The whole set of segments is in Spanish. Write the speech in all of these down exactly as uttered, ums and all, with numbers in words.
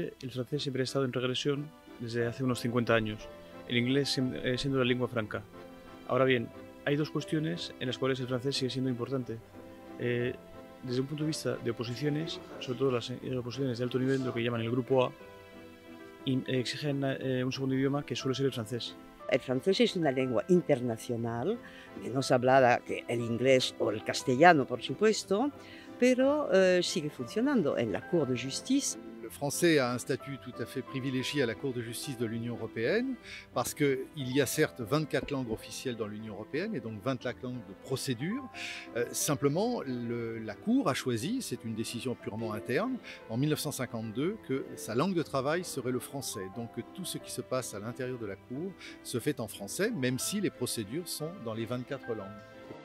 Normalmente el francés siempre ha estado en regresión desde hace unos cincuenta años, el inglés siempre- eh, siendo la lengua franca. Ahora bien, hay dos cuestiones en las cuales el francés sigue siendo importante. Eh, Desde un punto de vista de oposiciones, sobre todo las eh, oposiciones de alto nivel, lo que llaman el grupo A, in- eh, exigen eh, un segundo idioma que suele ser el francés. El francés es una lengua internacional, menos hablada que el inglés o el castellano, por supuesto, pero eh, sigue funcionando en la Cour de Justice. Le français a un statut tout à fait privilégié à la Cour de justice de l'Union européenne parce qu'il y a certes vingt-quatre langues officielles dans l'Union européenne et donc vingt-quatre langues de procédure. Euh, simplement, le- la Cour a choisi, c'est une décision purement interne, en mille neuf cent cinquante-deux, que sa langue de travail serait le français. Donc que tout ce qui se passe à l'intérieur de la Cour se fait en français, même si les procédures sont dans les vingt-quatre langues.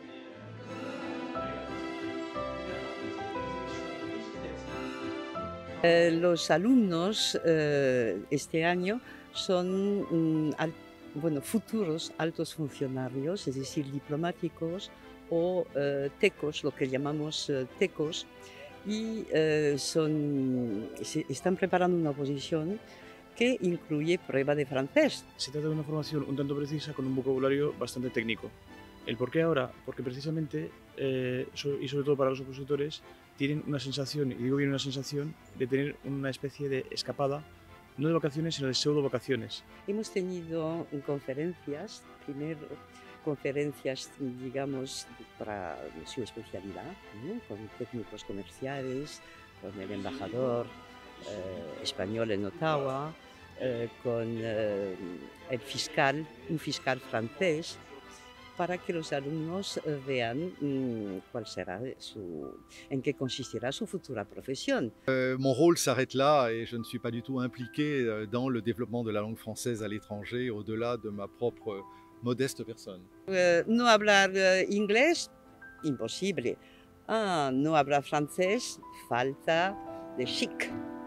Eh, los alumnos eh, este año son mm, al- bueno, futuros altos funcionarios, es decir, diplomáticos o eh, tecos, lo que llamamos eh, tecos, y eh, son, se- están preparando una oposición que incluye prueba de francés. Se trata de una formación un tanto precisa con un vocabulario bastante técnico. ¿El por qué ahora? Porque precisamente, eh, so- y sobre todo para los opositores, tienen una sensación, y digo bien una sensación, de tener una especie de escapada, no de vacaciones, sino de pseudo vacaciones. Hemos tenido conferencias, primero conferencias, digamos, para su especialidad, ¿no? Con técnicos comerciales, con el embajador eh, español en Ottawa, eh, con eh, el fiscal, un fiscal francés, para que los alumnos eh, vean mm, cuál será su, en qué consistirá su futura profesión. Euh, Mon rôle s'arrête là et je ne suis pas du tout impliqué euh, dans le développement de la langue française à l'étranger, au-delà de ma propre euh, modeste personne. Eh, no hablar eh, inglés, imposible. Ah, no hablar francés, falta de chic.